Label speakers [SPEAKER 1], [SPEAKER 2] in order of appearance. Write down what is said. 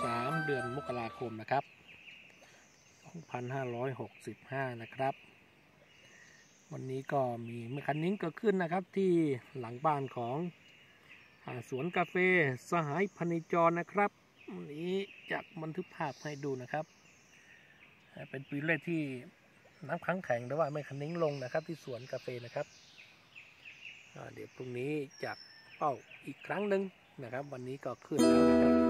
[SPEAKER 1] 3 เดือนมกราคมนะครับ2565นะครับวันนี้ก็มีแมคคันนิ้งเกิดขึ้นนะครับที่หลังบ้านของสวนกาแฟสหายพเนจรนะครับวันนี้จะบันทึกภาพให้ดูนะครับเป็นปีแรกที่น้ำค้างแข็งหรือว่าแมคคันนิ้งลงนะครับที่สวนกาแฟนะครับเดี๋ยวพรุ่งนี้จะเป้าอีกครั้งหนึ่งนะครับวันนี้ก็ขึ้นแล้วนะครับ